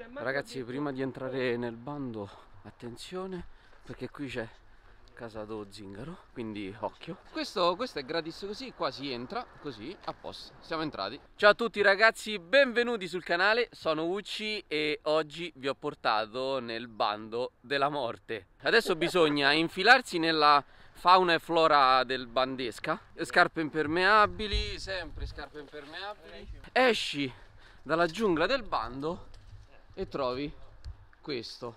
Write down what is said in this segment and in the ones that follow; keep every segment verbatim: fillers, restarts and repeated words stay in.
Ragazzi, prima di entrare nel bando, attenzione, perché qui c'è casa dello zingaro, quindi occhio. Questo, questo è gratis così, qua si entra così, a posto, siamo entrati. Ciao a tutti ragazzi, benvenuti sul canale, sono Ucci e oggi vi ho portato nel bando della morte. Adesso bisogna infilarsi nella fauna e flora del bandesca. Scarpe impermeabili, sempre scarpe impermeabili. Esci dalla giungla del bando e trovi questo.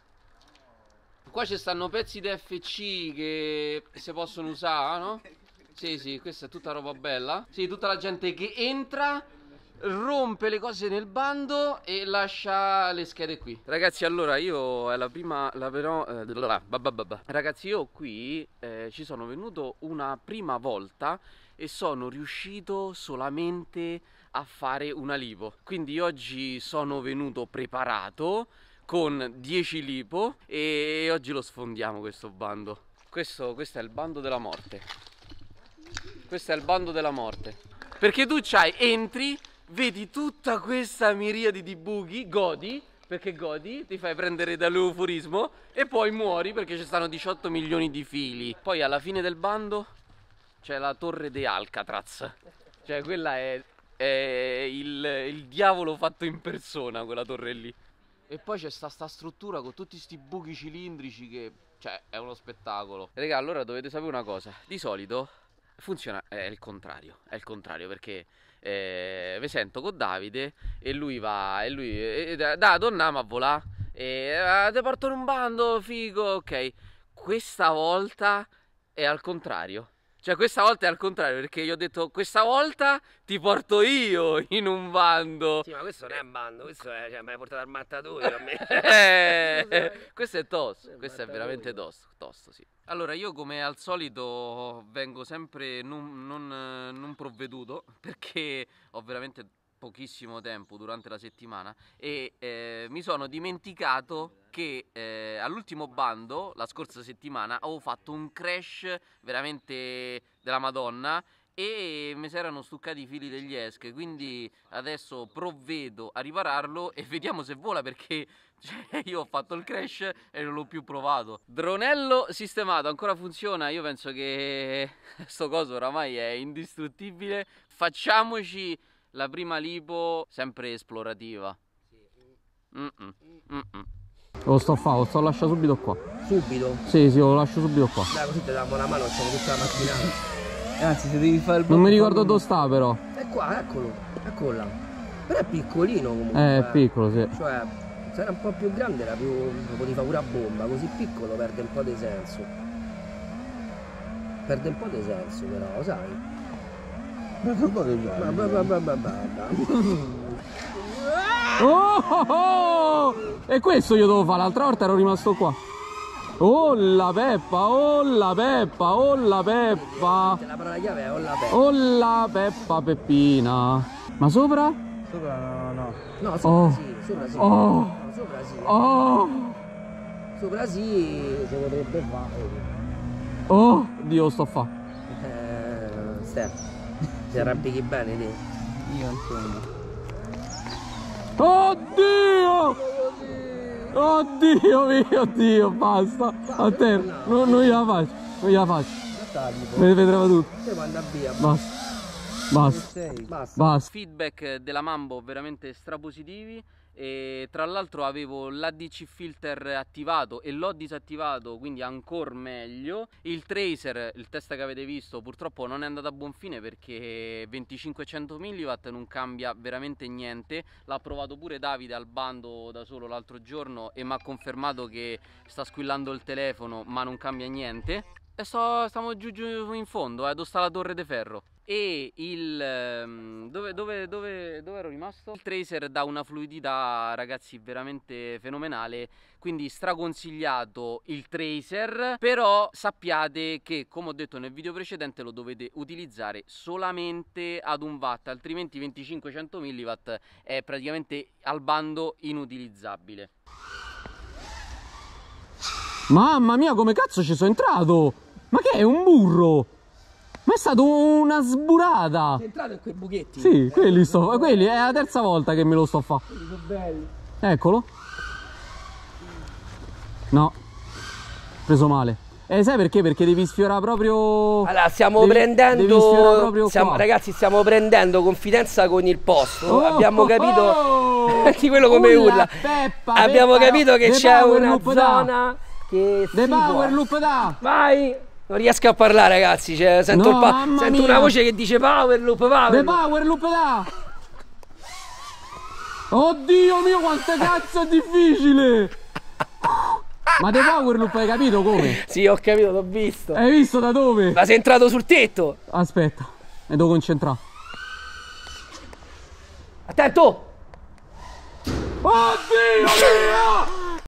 Qua ci stanno pezzi di F C che si possono usare, no? Sì, sì, questa è tutta roba bella. Sì, tutta la gente che entra, rompe le cose nel bando e lascia le schede qui. Ragazzi, allora io è la prima, la però eh, ragazzi, io qui eh, ci sono venuto una prima volta e sono riuscito solamente a fare una lipo. Quindi oggi sono venuto preparato con dieci lipo e oggi lo sfondiamo questo bando. Questo, questo è il bando della morte. Questo è il bando della morte. Perché tu c'hai, entri, vedi tutta questa miriade di buchi, godi, perché godi, ti fai prendere dall'euforismo e poi muori perché ci stanno diciotto milioni di fili. Poi alla fine del bando c'è la torre di Alcatraz. Cioè quella è, è il, il diavolo fatto in persona, quella torre lì. E poi c'è sta, sta struttura con tutti sti buchi cilindrici che, cioè, è uno spettacolo. Raga, allora dovete sapere una cosa. Di solito funziona, è il contrario. È il contrario perché eh, vi sento con Davide e lui va, e lui, eh, da, torniamo a volare. E eh, ti porto in un bando, figo, ok. Questa volta è al contrario. Cioè questa volta è al contrario perché gli ho detto questa volta ti porto io in un bando. Sì, ma questo non è un bando, questo è, cioè, mi hai portato al mattatoio a me. eh, questo è tosto, questo è veramente tosto, tosto sì. Allora io come al solito vengo sempre non, non, non provveduto perché ho veramente pochissimo tempo durante la settimana e eh, mi sono dimenticato che eh, all'ultimo bando la scorsa settimana avevo fatto un crash veramente della Madonna e mi si erano stuccati i fili degli esche, quindi adesso provvedo a ripararlo e vediamo se vola perché cioè, io ho fatto il crash e non l'ho più provato. Dronello sistemato, ancora funziona, io penso che sto coso oramai è indistruttibile. Facciamoci la prima lipo sempre esplorativa. Mm -mm. Mm -mm. Lo sto a fare, lo sto a lasciare subito qua. Subito? Sì, sì, lo lascio subito qua. Dai, così ti diamo una mano, facciamo tutta la mattinata. Anzi, se devi fare il non mi ricordo dove sta però. È qua, eccolo, eccolo là. Però è piccolino comunque. Eh, è piccolo, sì. Cioè, se era un po' più grande era più, potevi fare pure a bomba, così piccolo perde un po' di senso. Perde un po' di senso però, sai? Oh, oh, oh! E questo io devo fare, l'altra volta ero rimasto qua. Oh la peppa, oh la peppa, oh la peppa. La parola chiave è oh la peppa. Oh la peppa peppina. Ma sopra? Sopra no, no. No, sopra oh. sì, sopra sì. Oh. No, sopra sì. Oh. Sopra sì, si potrebbe fare. Oh, Dio, sto a fa. Eh, Stefano. Ti arrabbichi bene te? Io insomma. Oddio! Oddio mio Dio, basta! A terra, non, non gliela faccio, non gliela faccio. Me ne vedremo tutto. Te manda via. Basta. Basta. Basta. Basta. Feedback della Mambo veramente strapositivi. E tra l'altro avevo l'A D C filter attivato e l'ho disattivato, quindi ancora meglio. Il tracer, il test che avete visto, purtroppo non è andato a buon fine perché venticinquecento milliwatt non cambia veramente niente. L'ha provato pure Davide al bando da solo l'altro giorno e mi ha confermato che sta squillando il telefono ma non cambia niente. E sto, stiamo giù, giù in fondo, eh, dove sta la torre di ferro. E il dove, dove, dove, dove ero rimasto? Il tracer dà una fluidità, ragazzi, veramente fenomenale. Quindi straconsigliato il tracer. Però sappiate che, come ho detto nel video precedente, lo dovete utilizzare solamente ad un watt, altrimenti venticinque cento milliwatt è praticamente al bando inutilizzabile. Mamma mia, come cazzo ci sono entrato? Ma che è un burro? Ma è stata una sburata! Sei entrato in quei buchetti? Sì, quelli sto quelli è la terza volta che me lo sto a fare. Quelli sono belli. Eccolo. No, preso male. Eh, sai perché? Perché devi sfiorare proprio... Allora, stiamo devi, prendendo... Devi sfiorare proprio stiamo, ragazzi, stiamo prendendo confidenza con il posto. Oh, Abbiamo capito... Oh, di quello come Ulla, urla. Peppa, Abbiamo Peppa, capito che c'è una zona da. che The si power può. loop da. Vai! Non riesco a parlare, ragazzi. Cioè, sento No, il pa sento mia. una voce che dice power loop, power The loop. power loop da. Oddio mio, quanto cazzo è difficile! Ma The power loop hai capito come? Sì, ho capito, l'ho visto. Hai visto da dove? Ma sei entrato sul tetto. Aspetta, mi devo concentrare. Attento! Oddio mio!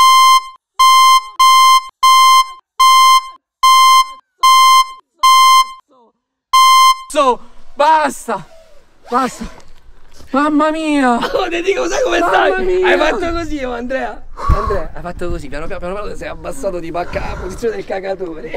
Cazzo! Basta! Basta! Mamma mia! Oh, ti dico, sai come Mamma stai? mia. Hai fatto così, oh, Andrea. Andrea, hai fatto così, piano piano, piano piano sei abbassato di pacca la posizione del cagatore.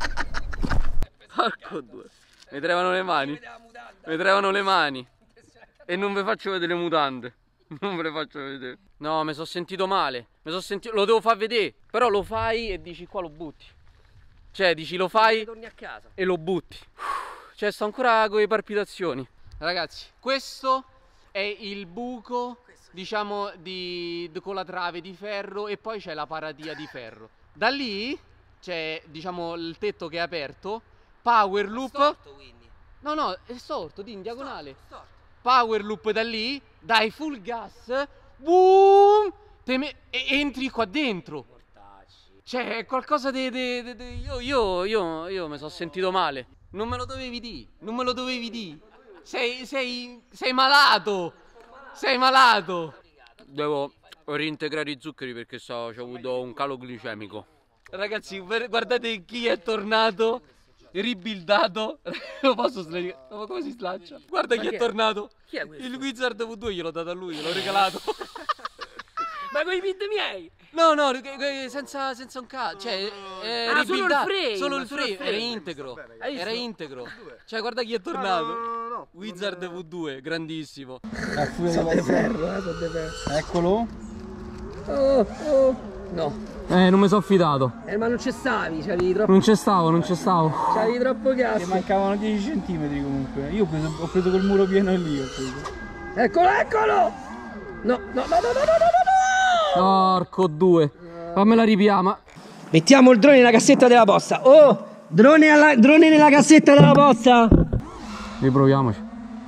Porco due! Mi tremano le mani. Mi tremano le mani. E non vi faccio vedere le mutande. Non ve le faccio vedere. No, mi sono sentito male. Mi sono sentito. Lo devo far vedere. Però lo fai e dici qua lo butti. Cioè, dici lo fai Torni a casa. e lo butti. Cioè, sto ancora con le palpitazioni. Ragazzi, questo è il buco, diciamo, di, di- con la trave di ferro e poi c'è la paratia di ferro. Da lì c'è, diciamo, il tetto che è aperto. Power loop. Storto, quindi. No, no, è storto, di in diagonale. Storto. Power loop da lì, dai full gas, boom, te me- e entri qua dentro. Mortacci. Cioè, è qualcosa di... di- di- di- io, io, io, io mi sono sentito male. Non me lo dovevi dire, non me lo dovevi dire. Sei, sei, sei malato, sei malato. Devo reintegrare i zuccheri perché so, ho avuto un calo glicemico. Ragazzi, guardate chi è tornato. Ribuildato. Lo posso slacciare? Ma come si slaccia? Guarda Ma chi chi è è? tornato. Chi è questo? Il Wizard V due gliel'ho dato a lui, gliel'ho regalato. Ma con i pit miei? No, no, che- che- senza, senza un cazzo. Cioè, è Ah, solo il ribuildato. frame, Solo il solo il frame, frame. era integro. Hai visto? Era integro. Cioè, guarda chi è tornato. Wizard V due, grandissimo. Sono di ferro, eh, sono di ferro. Eccolo. Oh, oh. No. Eh, non mi sono fidato. Eh, ma non ci stavi, c'avevi troppo, Non ci stavo, non ci stavo. c'avevi troppo Ti gas. mancavano dieci centimetri comunque. Io ho preso, ho preso col muro pieno lì. Ho preso. Eccolo, eccolo! No, no, no, no, no, no, no, no, no! Porco due. Fammela ripiama. Mettiamo il drone nella cassetta della posta. Oh, drone, alla, drone nella cassetta della posta. Riproviamoci.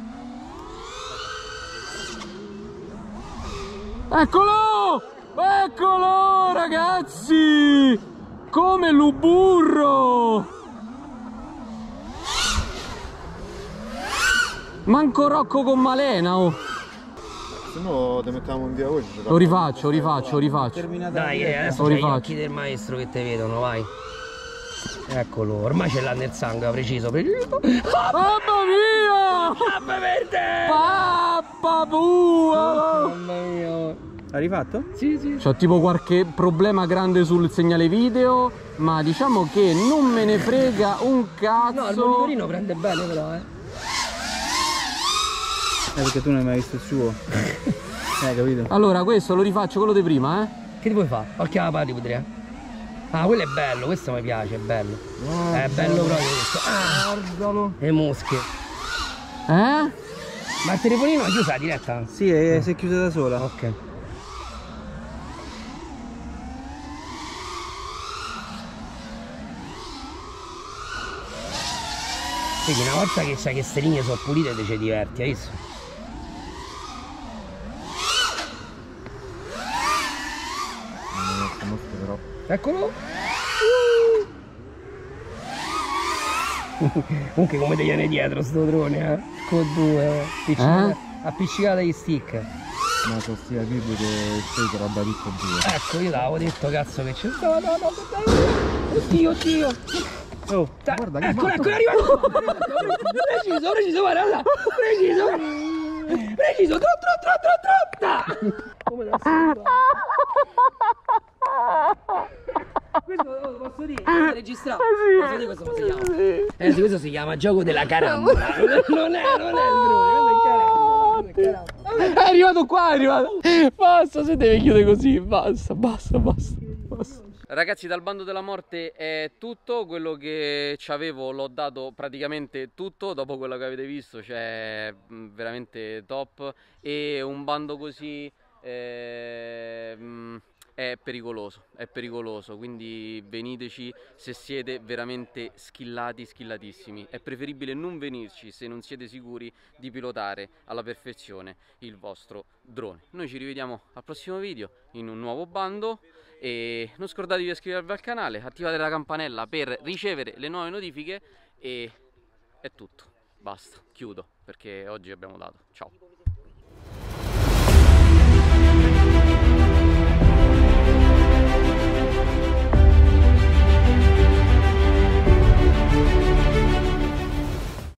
Eccolo! Eccolo, ragazzi! Come lo burro! Manco Rocco con Malena, oh! Se no te mettiamo in via oggi. Lo rifaccio, rifaccio, rifaccio. Dai, eh, adesso Lo c'hai gli rifaccio. occhi del maestro che te vedono, vai. Eccolo, ormai ce l'ha nel sangue, preciso, preciso. Mamma mia! Pappa verde! Pappa bua! Mamma mia. L'hai rifatto? Sì, sì. C'ho tipo qualche problema grande sul segnale video, ma diciamo che non me ne frega un cazzo. No, il monitorino prende bene però, eh. Eh, perché tu non hai mai visto il suo. Eh, capito? Allora, questo lo rifaccio quello di prima, eh? Che ti vuoi fare? Occhio alla pari, potrei. Ah, quello è bello, questo mi piace, è bello. È bello proprio questo. Ah, Guardalo. le mosche. Eh? Ma il telefonino è chiusa la diretta? Sì, è, si è chiusa da sola. Ok. Vedi, una volta che sai che ste linee sono pulite te ci diverti, hai visto? Non lo conosco però. Eccolo! Comunque come te viene dietro sto drone, eh? Con due, oh. Appiccicato, Eh? appiccicato agli stick. Ma sono stia tipo che sei roba ricca due. Ecco, io l'avevo detto cazzo che c'è. No, no, no, no. Oddio, oddio. Oh, Ta- guarda che ecco, ecco, è arrivato. Preciso, preciso, guarda, là. Preciso. Preciso, tro, tro, tro, tro, tro. Come da sotto. Questo lo posso dire? Questo è registrato. Posso dire questo come si chiama? Eh sì, questo si chiama gioco della carambola. Non è, non è il drone, questo è carambola. Questo è carambola. È arrivato qua, è arrivato! Basta, se deve chiudere così, basta, basta, basta, basta. Ragazzi, dal bando della morte è tutto, quello che c'avevo l'ho dato praticamente tutto, dopo quello che avete visto, cioè veramente top, e un bando così eh, è pericoloso, è pericoloso, quindi veniteci se siete veramente skillati, skillatissimi. È preferibile non venirci se non siete sicuri di pilotare alla perfezione il vostro drone. Noi ci rivediamo al prossimo video in un nuovo bando e non scordatevi di iscrivervi al canale, attivate la campanella per ricevere le nuove notifiche e è tutto, basta, chiudo perché oggi abbiamo dato, ciao.